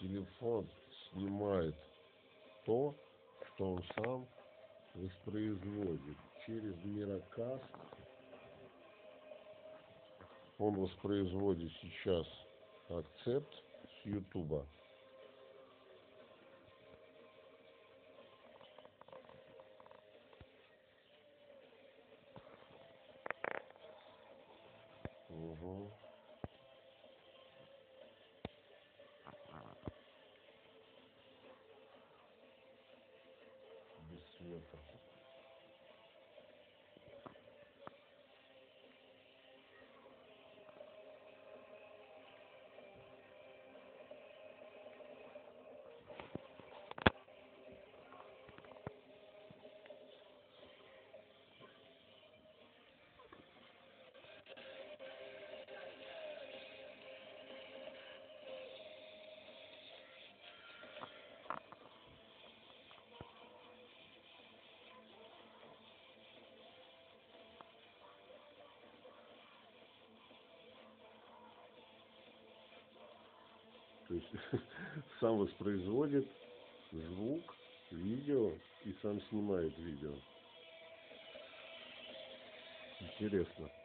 телефон снимает то, что он сам воспроизводит. Через Миракаст он воспроизводит сейчас акцепт с Ютуба. Угу. Без света. То есть сам воспроизводит звук, видео и сам снимает видео. Интересно.